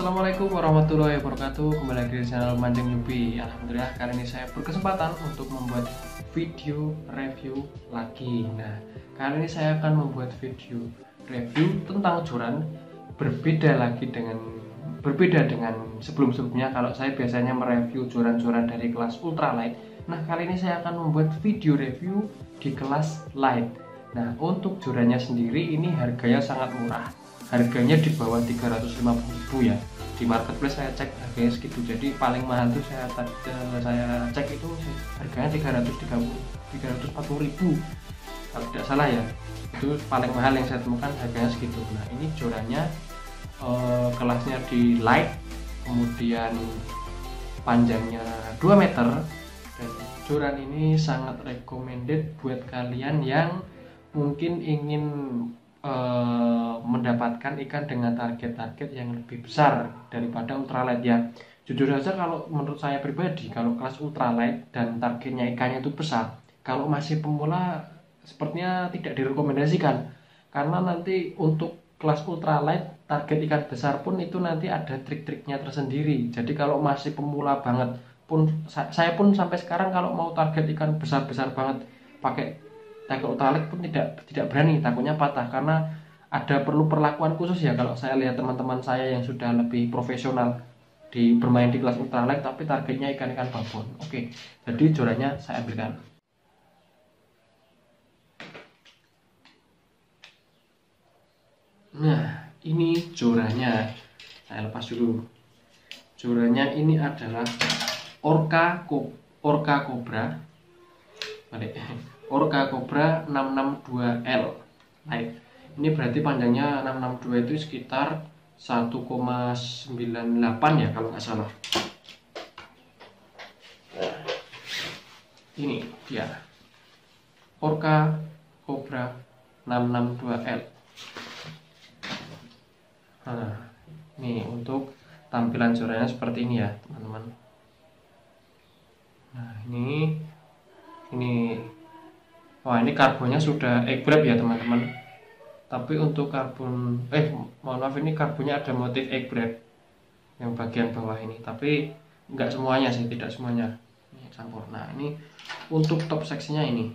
Assalamualaikum warahmatullahi wabarakatuh. Kembali lagi di channel Mancing Newbie. Alhamdulillah kali ini saya berkesempatan untuk membuat video review lagi. Nah, kali ini saya akan membuat video review tentang joran berbeda dengan sebelum-sebelumnya. Kalau saya biasanya mereview joran-joran dari kelas ultralight. Nah, kali ini saya akan membuat video review di kelas light. Nah, untuk jorannya sendiri ini harganya sangat murah. Harganya di bawah 350.000 ya. Di marketplace saya cek harganya segitu. Jadi paling mahal tuh saya cek itu harganya 340.000 kalau tidak salah ya. Itu paling mahal yang saya temukan, harganya segitu. Nah, ini jorannya kelasnya di light, kemudian panjangnya 2 meter, dan joran ini sangat recommended buat kalian yang mungkin ingin mendapatkan ikan dengan target-target yang lebih besar daripada ultralight ya. Jujur saja kalau menurut saya pribadi, kalau kelas ultralight dan targetnya ikannya itu besar, kalau masih pemula sepertinya tidak direkomendasikan, karena nanti untuk kelas ultralight target ikan besar pun itu nanti ada trik-triknya tersendiri. Jadi kalau masih pemula banget pun, saya pun sampai sekarang kalau mau target ikan besar-besar banget pakai tackle ultralight pun tidak berani, takutnya patah, karena ada perlu perlakuan khusus ya. Kalau saya lihat teman-teman saya yang sudah lebih profesional bermain di kelas ultralight tapi targetnya ikan-ikan babon. Oke, jadi jorannya saya ambilkan. Nah, ini jorannya saya lepas dulu. Jorannya ini adalah Orca Cobra. Orca Cobra 662L light. Ini berarti panjangnya 662 itu sekitar 1,98 ya kalau nggak salah. Ini dia Orca Cobra 662L. Nah, ini untuk tampilan jorannya seperti ini ya teman-teman. Nah, ini wah, ini karbonnya sudah egg wrap ya teman-teman. Tapi untuk karbon mohon maaf, ini karbonnya ada motif egg wrap yang bagian bawah ini, tapi enggak semuanya sih, tidak semuanya. Ini campur. Nah, ini untuk top seksinya ini.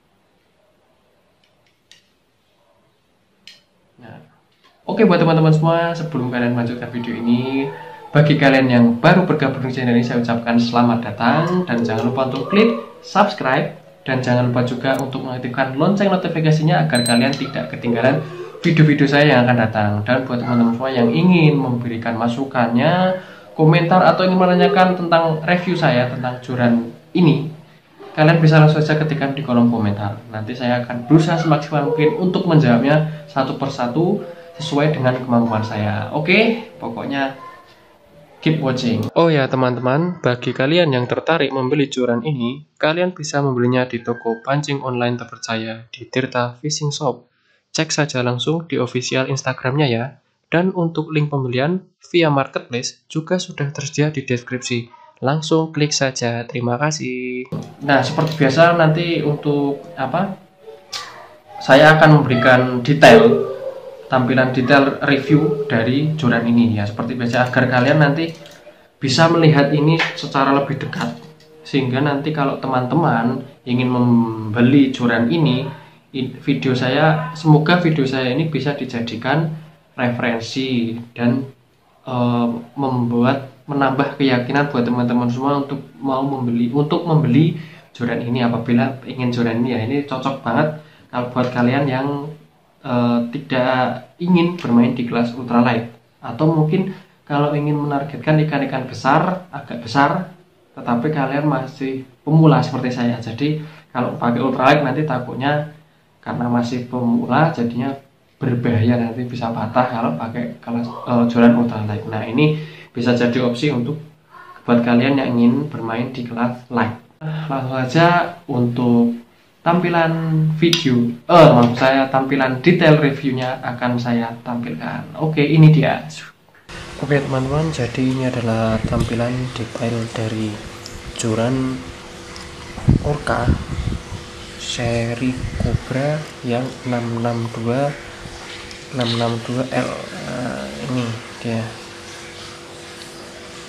Nah, oke, buat teman-teman semua, sebelum kalian melanjutkan video ini, bagi kalian yang baru bergabung di channel ini, saya ucapkan selamat datang dan jangan lupa untuk klik subscribe. Dan jangan lupa juga untuk mengaktifkan lonceng notifikasinya agar kalian tidak ketinggalan video-video saya yang akan datang. Dan buat teman-teman semua yang ingin memberikan masukannya, komentar, atau ingin menanyakan tentang review saya tentang joran ini, kalian bisa langsung saja ketikkan di kolom komentar. Nanti saya akan berusaha semaksimal mungkin untuk menjawabnya satu persatu sesuai dengan kemampuan saya. Oke, pokoknya keep watching. Oh ya teman-teman, bagi kalian yang tertarik membeli joran ini, kalian bisa membelinya di toko pancing online terpercaya di Tirta Fishing Shop. Cek saja langsung di official Instagramnya ya. Dan untuk link pembelian via marketplace juga sudah tersedia di deskripsi. Langsung klik saja. Terima kasih. Nah, seperti biasa nanti untuk saya akan memberikan tampilan detail review dari joran ini ya, seperti biasa, agar kalian nanti bisa melihat ini secara lebih dekat, sehingga nanti kalau teman-teman ingin membeli joran ini, semoga video saya ini bisa dijadikan referensi dan menambah keyakinan buat teman-teman semua untuk membeli joran ini. Apabila ingin joran ini ya, ini cocok banget kalau buat kalian yang tidak ingin bermain di kelas ultralight, atau mungkin kalau ingin menargetkan ikan-ikan besar, agak besar, tetapi kalian masih pemula seperti saya. Jadi kalau pakai ultralight nanti takutnya karena masih pemula jadinya berbahaya, nanti bisa patah kalau pakai kelas joran ultralight. Nah, ini bisa jadi opsi untuk buat kalian yang ingin bermain di kelas light. Langsung saja untuk tampilan tampilan detail reviewnya akan saya tampilkan. Oke, ini dia. Oke teman-teman, jadi ini adalah tampilan detail dari joran Orca seri Cobra yang 662L. Nah, ini dia.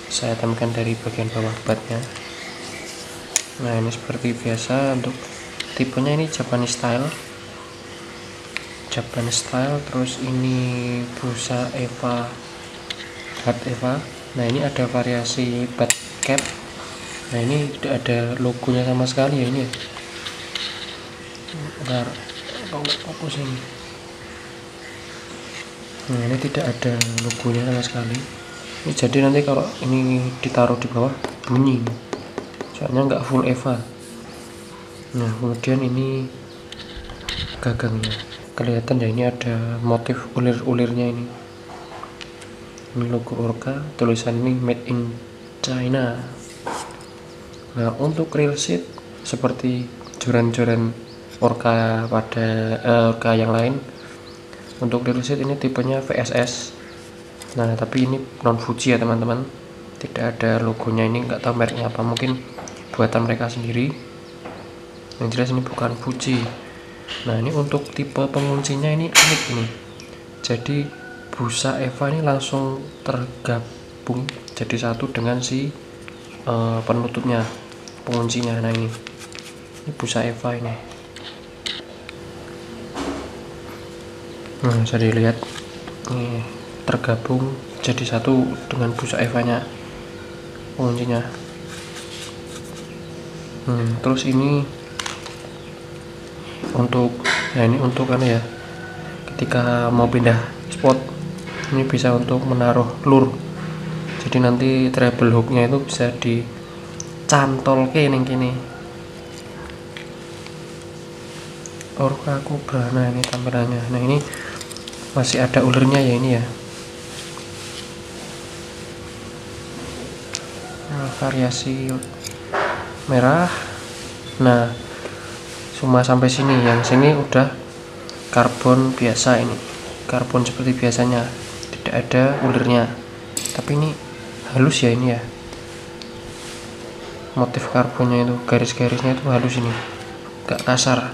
saya tampilkan dari bagian bawah batnya. Nah, ini seperti biasa untuk tipenya ini Japanese style. Terus ini busa Eva, bat Eva. Nah, ini ada variasi bat cap. Nah, ini tidak ada logonya sama sekali ya ini ya. Bentar, fokus ini. Nah, ini tidak ada logonya sama sekali. Ini jadi nanti kalau ini ditaruh di bawah bunyi, soalnya nggak full Eva. Nah, kemudian ini gagangnya kelihatan ya, ini ada motif ulir-ulirnya ini logo Orca, tulisan ini made in China. Nah, untuk reel seat seperti joran-joran Orca pada Orca yang lain, untuk reel seat ini tipenya VSS. Nah, tapi ini non Fuji ya teman-teman, tidak ada logonya. Ini nggak tahu mereknya apa, mungkin buatan mereka sendiri. Yang jelas ini bukan Fuji. Nah, ini untuk tipe penguncinya ini unik ini. Jadi busa Eva ini langsung tergabung jadi satu dengan si penutupnya, penguncinya. Nah, ini busa Eva ini. Nah, bisa dilihat ini tergabung jadi satu dengan busa Eva nya, penguncinya. Terus ini untuk ini untuk ya, ketika mau pindah spot ini bisa untuk menaruh lure. Jadi nanti treble hooknya itu bisa dicantol ke ini Orca Cobra. Nah, ini tampilannya. Nah, ini masih ada ulurnya ya ini ya. Nah, variasi merah. Nah, cuma sampai sini, yang sini udah karbon biasa, ini karbon seperti biasanya, tidak ada ulirnya. Tapi ini halus ya ini ya, motif karbonnya itu, garis-garisnya itu halus, ini gak kasar.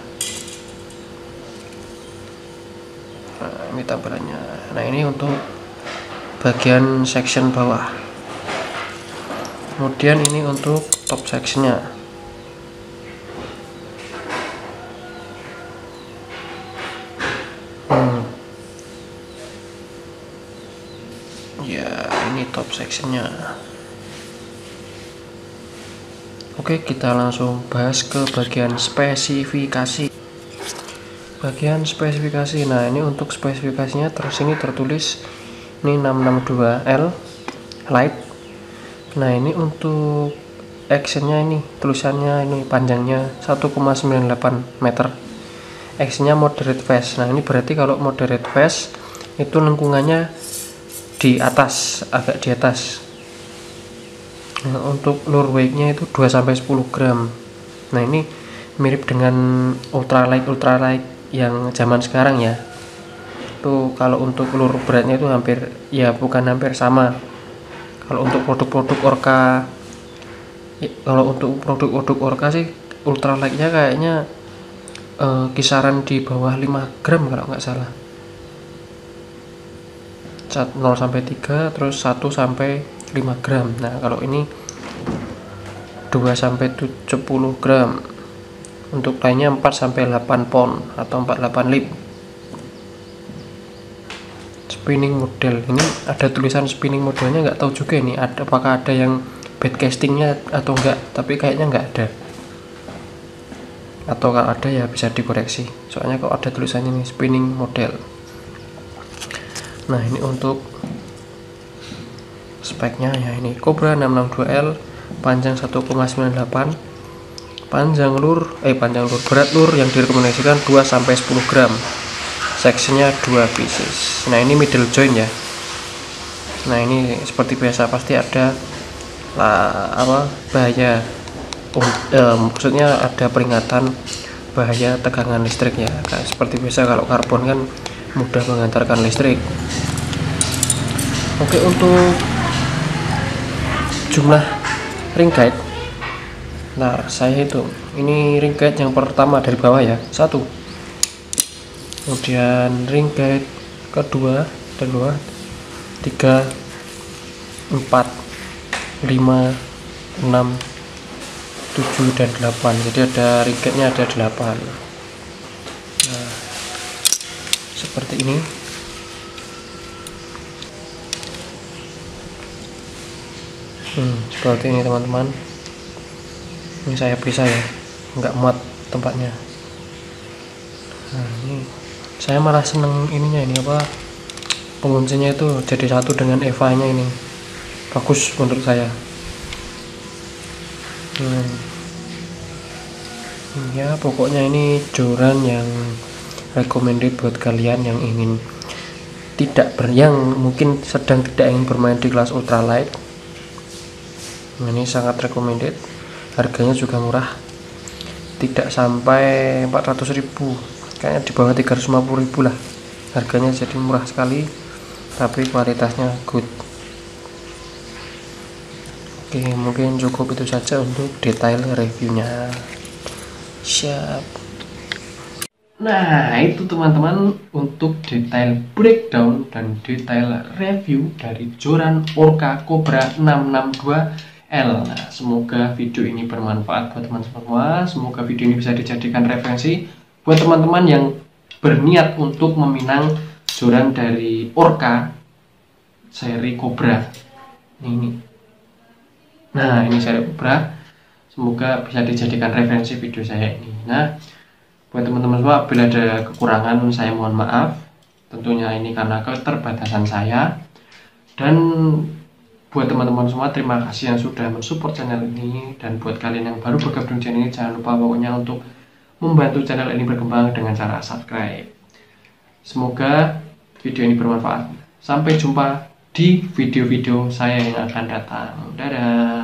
Nah, ini tampilannya. Nah, ini untuk bagian section bawah. Kemudian ini untuk top sectionnya. Ya, ini top sectionnya. Oke, kita langsung bahas ke bagian spesifikasi. Nah, ini untuk spesifikasinya sini tertulis ini 662L light. Nah, ini untuk actionnya ini tulisannya ini panjangnya 1,98 meter. Actionnya moderate fast. Nah, ini berarti kalau moderate fast itu lengkungannya di atas, agak di atas. Nah, untuk lure weight-nya itu 2-10 gram. Nah, ini mirip dengan ultralight yang zaman sekarang ya. Tuh, kalau untuk lure beratnya itu hampir, ya bukan hampir sama. Kalau untuk produk-produk Orca, sih ultralight-nya kayaknya kisaran di bawah 5 gram kalau nggak salah. 0-3, terus 1-5 gram. Nah, kalau ini 2-70 gram. Untuk lainnya 4-8 pound atau 48 lip. Spinning model, ini ada tulisan spinning modelnya, nggak tahu juga ini apakah ada yang bad castingnya atau enggak, tapi kayaknya nggak ada. Atau kalau ada ya bisa dikoreksi, soalnya kalau ada tulisannya ini spinning model. Nah, ini untuk speknya ya, ini Cobra 662L, panjang 1,98, panjang lure berat lure yang direkomendasikan 2-10 gram, sectionnya 2 pieces. Nah, ini middle joint ya. Nah, ini seperti biasa pasti ada bahaya, maksudnya ada peringatan bahaya tegangan listrik ya. Kayak seperti biasa kalau karbon kan mudah mengantarkan listrik. Oke, untuk jumlah ring guide, nah saya hitung ini ring guide yang pertama dari bawah ya, 1, kemudian ring guide kedua, 3, 4, 5, 6, 7 dan 8. Jadi ada ringkatnya ada 8. Nah, seperti ini. Seperti ini teman-teman. Ini saya pisah ya, nggak muat tempatnya. Nah, ini saya malah seneng ininya, ini apa, penguncinya itu jadi satu dengan Eva nya, ini bagus menurut saya. Ya pokoknya ini joran yang recommended buat kalian yang ingin yang mungkin sedang tidak ingin bermain di kelas ultralight. Ini sangat recommended, harganya juga murah, tidak sampai 400.000, kayaknya di bawah 350.000 lah harganya, jadi murah sekali tapi kualitasnya good. Oke, mungkin cukup itu saja untuk detail reviewnya. Siap. Nah, itu teman-teman untuk detail breakdown dan detail review dari joran Orca Cobra 662L. Nah, semoga video ini bermanfaat buat teman-teman semua. Semoga video ini bisa dijadikan referensi buat teman-teman yang berniat untuk meminang joran dari Orca seri Cobra ini. Nah, ini seri Cobra, semoga bisa dijadikan referensi video saya ini. Nah, buat teman-teman semua, bila ada kekurangan saya mohon maaf. Tentunya ini karena keterbatasan saya. Dan buat teman-teman semua, terima kasih yang sudah mensupport channel ini. Dan buat kalian yang baru bergabung di channel ini, jangan lupa pokoknya untuk membantu channel ini berkembang dengan cara subscribe. Semoga video ini bermanfaat. Sampai jumpa di video-video saya yang akan datang. Dadah.